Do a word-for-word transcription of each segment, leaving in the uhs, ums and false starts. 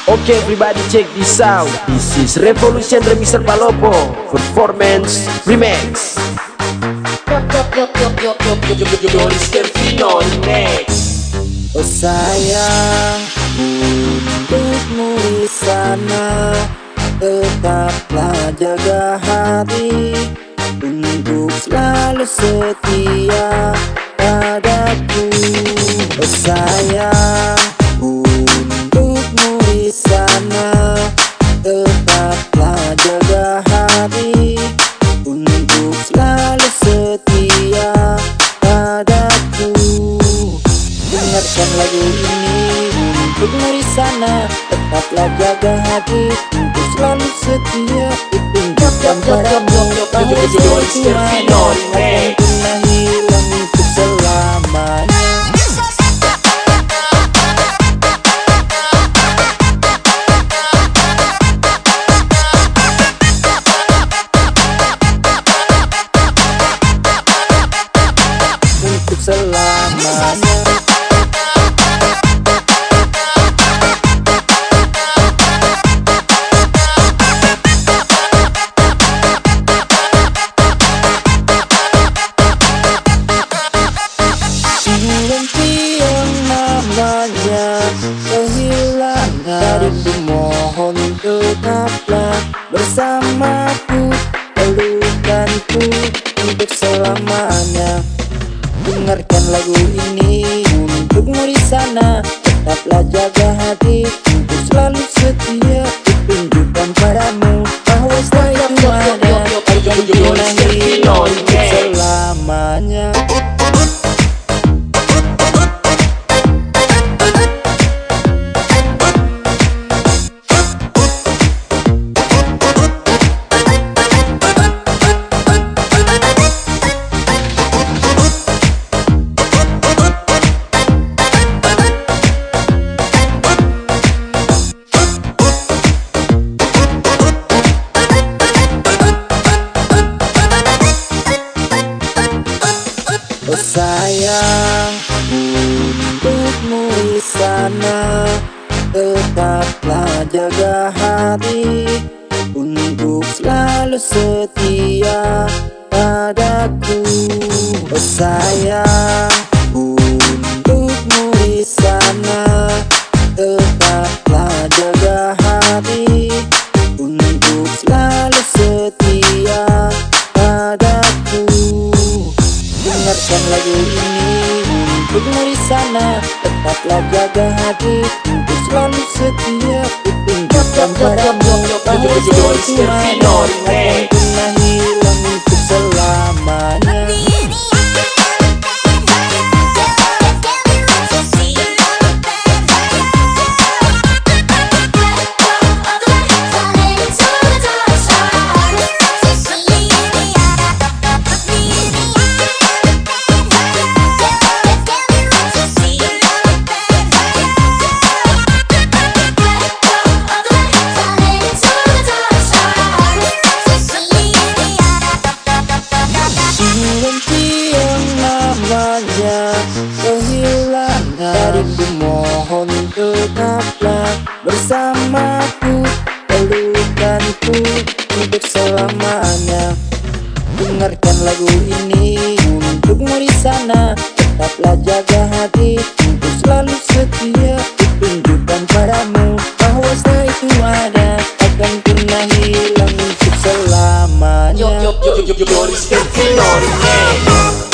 Okay, everybody check this out. This is Revolution Remixer Palopo Performance Remix. Yoris Kervino next. Oh sayang, untukmu di sana, tetaplah jaga hati untuk selalu setia padaku. Oh sayang, untukmu di sana, tetaplah jaga hati untuk selalu setia padaku. Dengarkan lagu ini untukmu di sana, tetaplah jaga hati untuk selalu setia. Ditunjukkan padamu bahwa saya Tuhan akan pernah hilang untuk selamanya. Untuk selamanya. Dariku mohon tetaplah bersamaku, pelukanku untuk selamanya. Dengarkan lagu ini untukmu di sana, tetaplah jaga hati untuk selalu setia. Ditunjukkan padamu bahwa saya Tuhan akan pernah hilang untuk selamanya. Oh sayang, untukmu di sana, tetaplah jaga hati untuk selalu setia padaku. Oh sayang, untukmu di sana, tetaplah jaga hati untuk selalu setia padaku. Dengarkan lagu ini untukmu di sana, tetaplah jaga hati untuk selalu setia. Ditunjukkan padamu bahwa saya Tuhan akan pernah hilang untuk selamanya. Kehilangan dariku mohon tetaplah bersamaku, pelukanku untuk selamanya. Dengarkan lagu ini untukmu di sana, tetaplah jaga hati untuk selalu setia. Ditunjukkan padamu bahwa saya Tuhan akan pernah hilang untuk selamanya. Yoris Kervino next.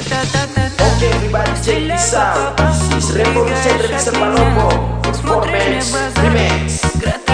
Okay, everybody check this out. This is Revolution Remixer Palopo Performance Remix.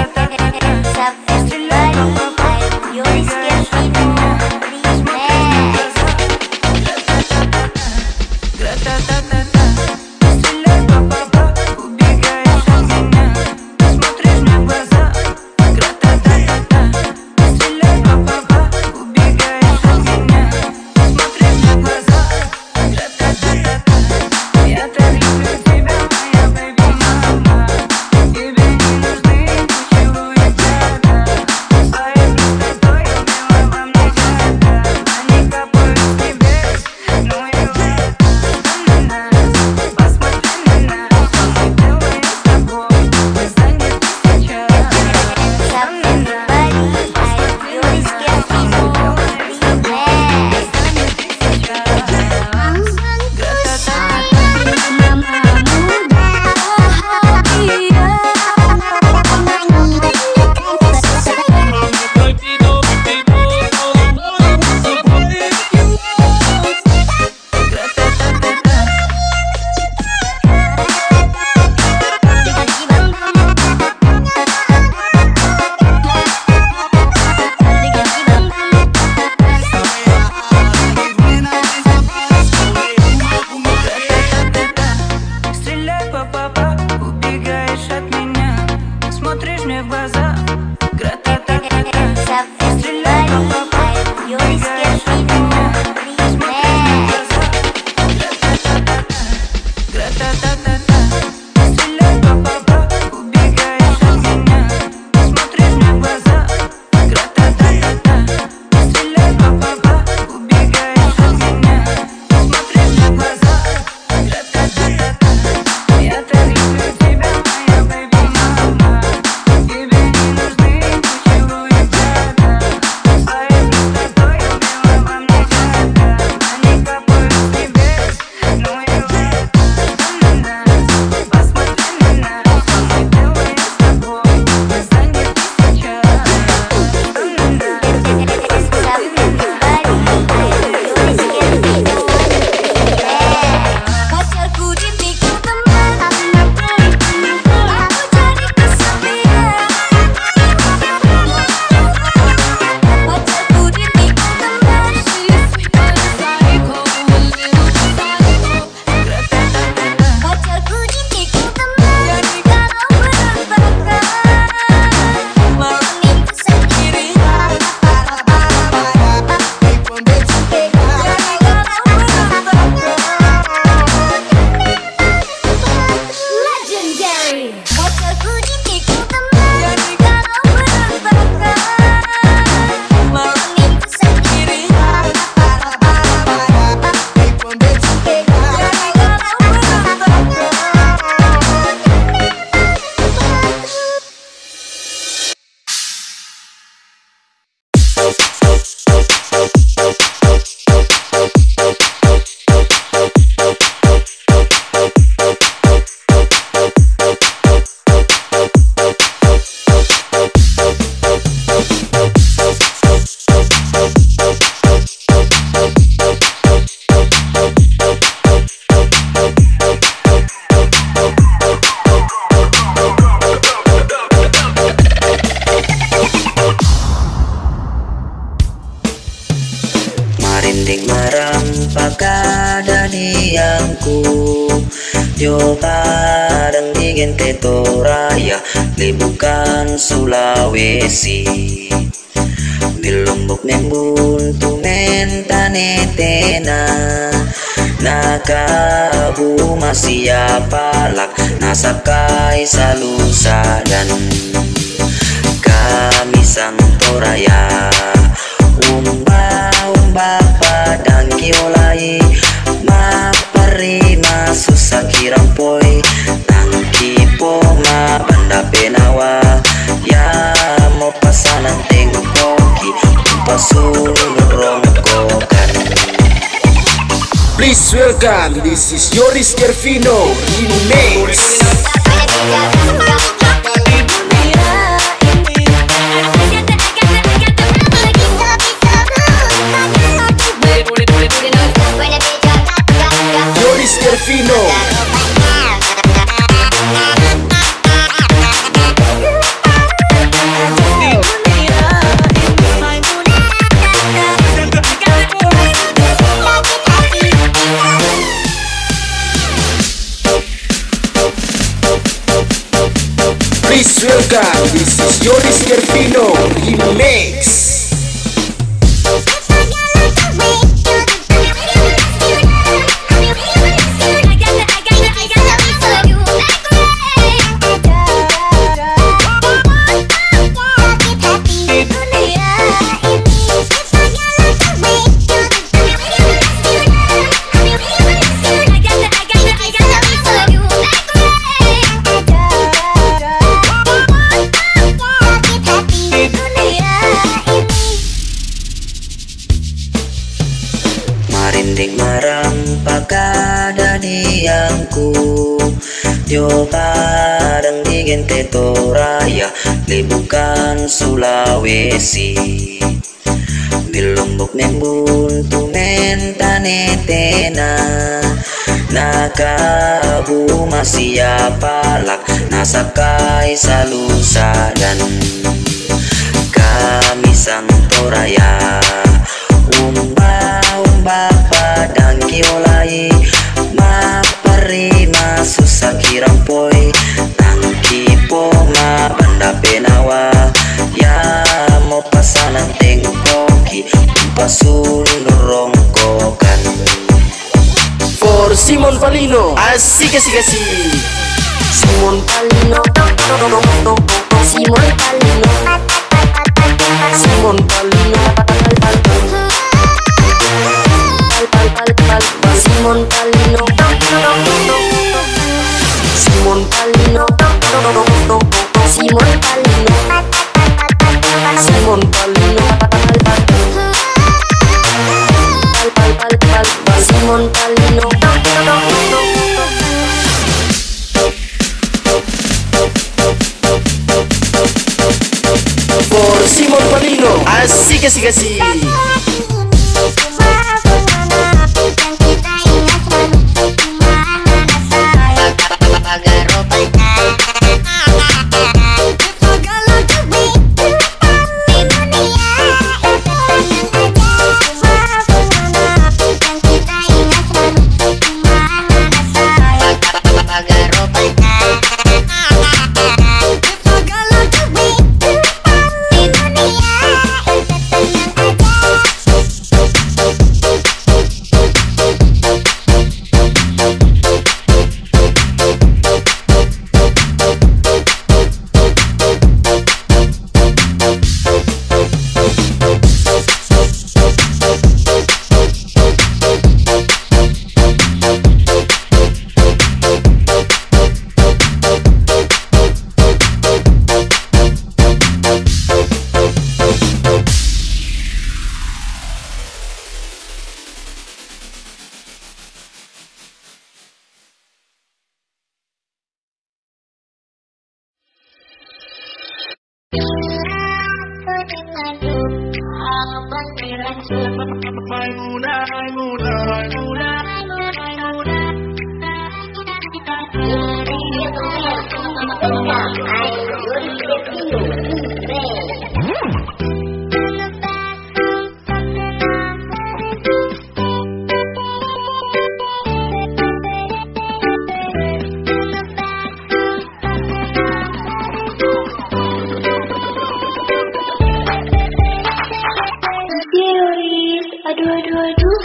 Marinding marampakadaniangku Jota dan digin Ketoraya Libukan Sulawesi Di Lombok membuntu mentanetena Nakabu masih apalak Nasakai salusa dan kami Santoraya Umba umba padang kiolai Maparima susah kirampoi Tangki poma banda penawa Ya mau pasanan tengok koki Pasul rongkokan. Please welcome, this is Yoris Gervino Remix. This is Yoris Gervino Remix. Marinding marang pagkadadiangku Yo kadang digin Tetoraya Libukan Sulawesi Bilumbok membuntu mentanetena Nakabu masih palak Nasakay salusa dan kami sang Toraya Umba umba padang kiolai Maparima susah kirampoy Tangki poma banda penawa Ya mau pasanan tengkoki Pasulun rongkokan For Simon Palino, asik asik asik. Simon Palino, Simon Palino, Simon Palino, Simon Palino, Simon Palino, Simon Palino, Simon Palino, Simon Palino. For Simon Palino, asik asik asik. Aduh, aduh, aduh.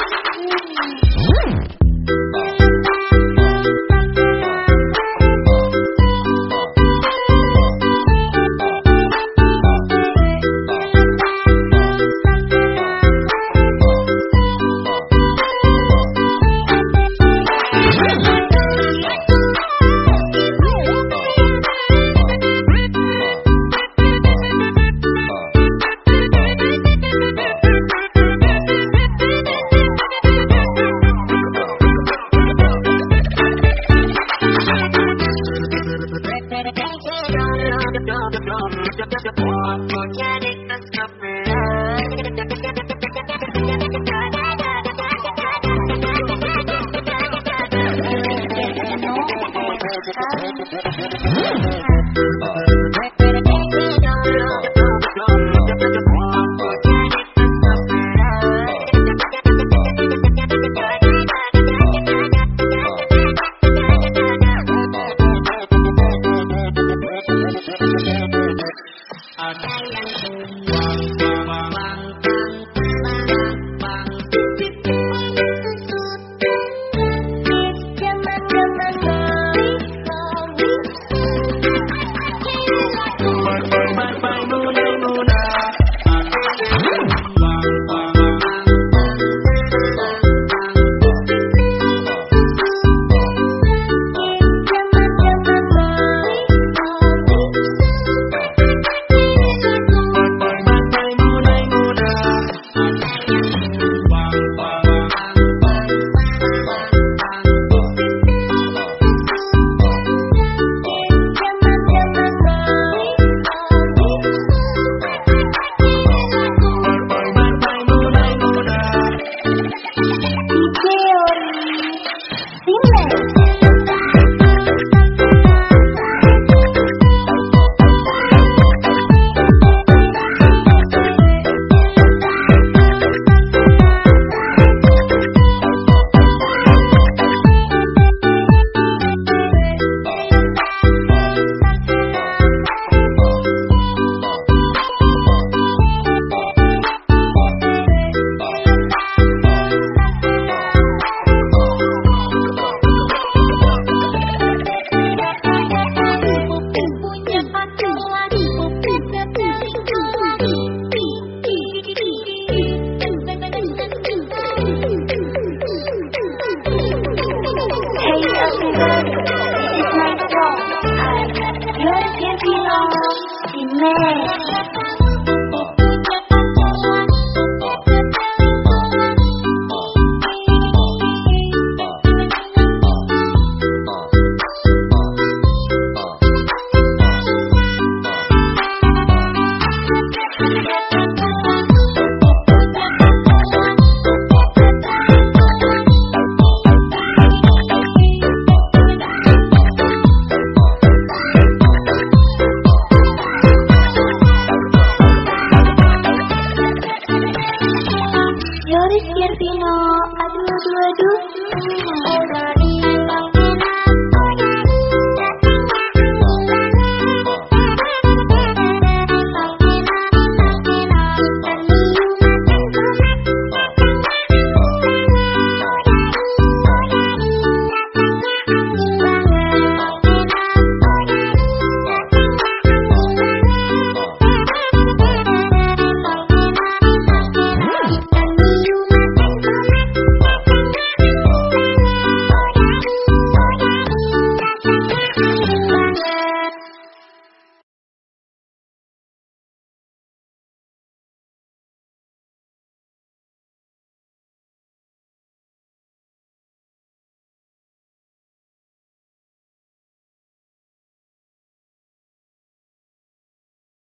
sayangku.